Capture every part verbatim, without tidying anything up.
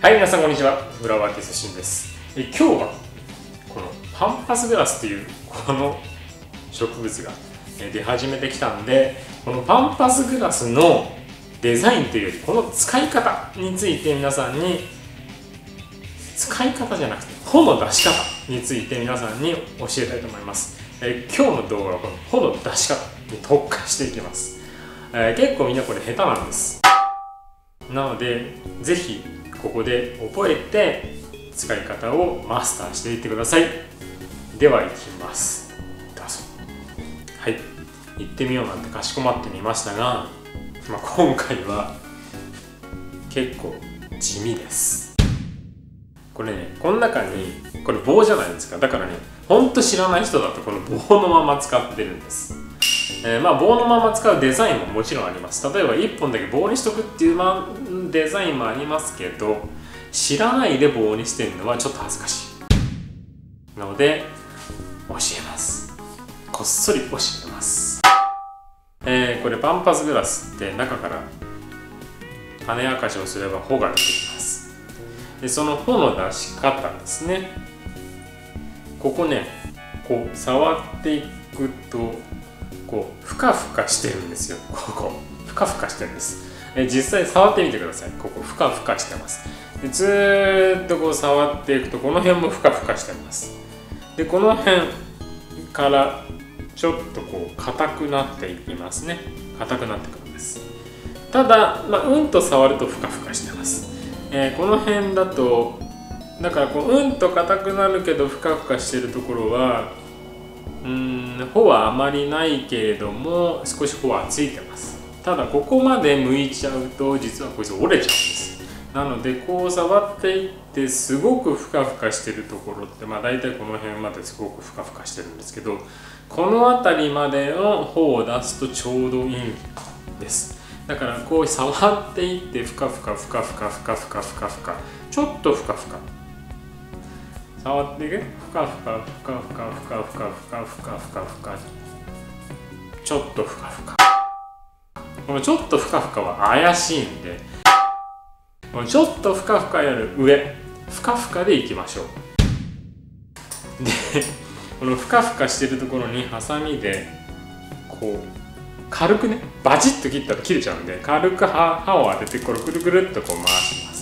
はい、皆さんこんにちは。フラワーアーティストしんです。え今日はこのパンパスグラスというこの植物が出始めてきたんで、このパンパスグラスのデザインというよりこの使い方について皆さんに使い方じゃなくて穂の出し方について皆さんに教えたいと思います。え今日の動画はこの穂の出し方に特化していきます。え結構みんなこれ下手なんです。なのでぜひここで覚えて使い方をマスターしていってください。では行きます。どうぞ。はい、行ってみようなんてかしこまってみましたが、まあ、今回は結構地味です。これね、この中にこれ棒じゃないですか。だからね、ほんと知らない人だとこの棒のまま使ってるんです。えー、まあ棒のまま使うデザインももちろんあります。例えばいっぽんだけ棒にしとくっていう、まあ、デザインもありますけど、知らないで棒にしてるのはちょっと恥ずかしいなので教えます。こっそり教えます。えー、これパンパスグラスって中から種明かしをすれば穂が出てきます。でその穂の出し方ですね。ここね、こう触っていくとこうふかふかしてるんですよ。ここふかふかしてるんです。え実際触ってみてください。ここふかふかしてます。でずーっとこう触っていくとこの辺もふかふかしてます。でこの辺からちょっとこう硬くなっていきますね。硬くなってくるんです。ただ、まあ、うんと触るとふかふかしてます。えー、この辺だとだからこううんと硬くなるけどふかふかしてるところはうーん、穂はあまりないけれども少し穂はついてます。ただここまで剥いちゃうと実はこいつ折れちゃうんです。なのでこう触っていってすごくふかふかしてるところって、まあ大体この辺まですごくふかふかしてるんですけど、この辺りまでの穂を出すとちょうどいいんです。だからこう触っていってふかふかふかふかふかふかふかふかちょっとふかふか触っていく、ふかふかふかふかふかふかふかふかふかふかちょっとふかふか。このちょっとふかふかは怪しいんで、このちょっとふかふかやる上ふかふかでいきましょう。でこのふかふかしてるところにハサミでこう軽くねバチッと切ったら切れちゃうんで、軽く刃を当ててこれくるくるっとこう回します。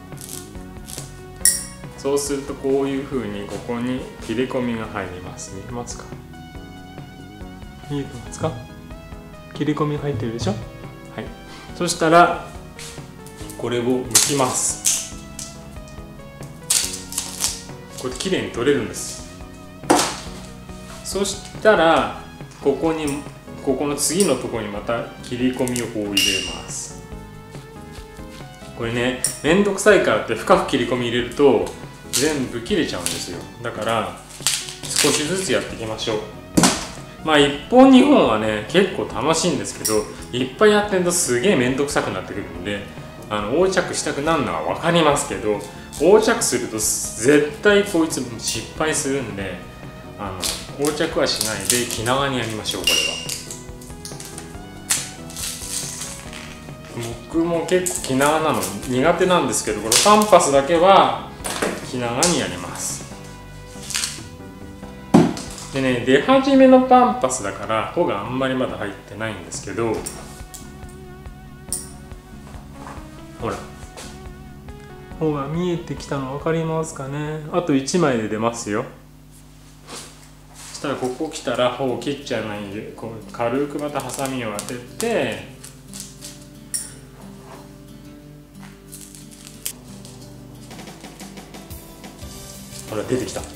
そうするとこういうふうにここに切れ込みが入ります。見えますか？見えてますか？切れ込みが入ってるでしょ？はい。そしたらこれを剥きます。これきれいに取れるんです。そしたらここにここの次のところにまた切り込みをこう入れます。これね、めんどくさいからって深く切り込み入れると全部切れちゃうんですよ。だから少しずつやっていきましょう。まあいっぽんにほんはね結構楽しいんですけど、いっぱいやってるとすげえめんどくさくなってくるんで、あの横着したくなるのは分かりますけど、横着すると絶対こいつ失敗するんで、あの横着はしないで気長にやりましょう。これは僕も結構気長なの苦手なんですけど、このパンパスだけは気長にやります。でね、出始めのパンパスだから穂があんまりまだ入ってないんですけど、ほら穂が見えてきたの分かりますかね。あといちまいで出ますよ。そしたらここ来たら穂を切っちゃわないで、こう軽くまたハサミを当てて、ほら出てきたね。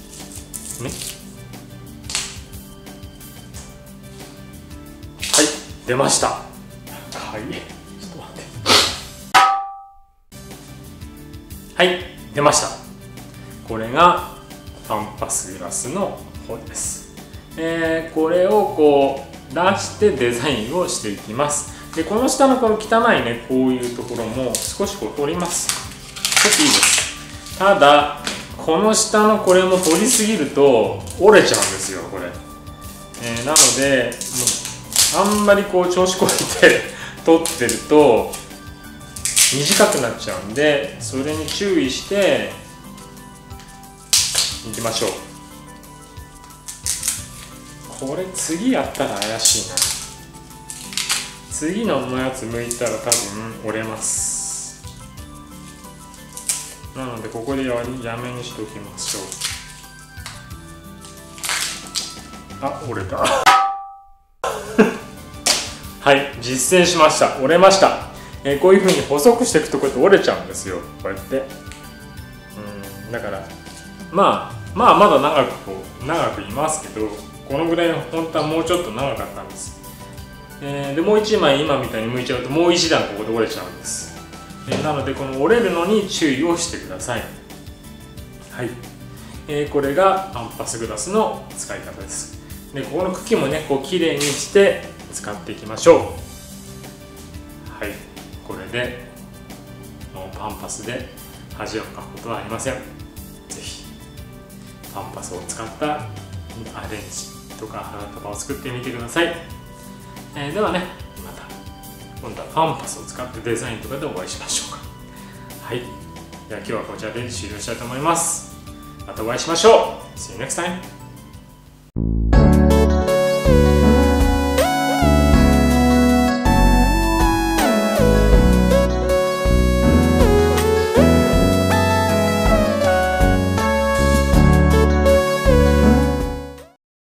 はい、出ました。はい、ちょっと待って。はい、出ました。これがパンパスグラスの穂です。えー、これをこう出してデザインをしていきます。でこの下のこの汚いねこういうところも少しこう取ります。ちょっといいです。ただこの下のこれも取りすぎると折れちゃうんですよこれ。えー、なのでもうあんまりこう調子こいて取ってると短くなっちゃうんで、それに注意していきましょう。これ次やったら怪しいな。次ののやつ剥いたら多分折れます。なのでここでややめにしておきましょう。あ、折れたはい、実践しました。折れました。えー、こういうふうに細くしていくとこうやって折れちゃうんですよ。こうやって。うん、だからまあまあまだ長くこう長くいますけど、このぐらい本当はもうちょっと長かったんです。えー、でもういちまい今みたいに剥いちゃうともう一段ここで折れちゃうんです。えー、なのでこの折れるのに注意をしてください。はい、えー、これがパンパスグラスの使い方です。でここの茎もねこうきれいにして使っていきましょう。はい、これでもうパンパスで恥をかくことはありません。ぜひパンパスを使ったアレンジとか花束を作ってみてください。えー、ではね、また今度はパンパスを使ってデザインとかでお会いしましょうか。はい、では今日はこちらで終了したいと思います。またお会いしましょう。See you next time!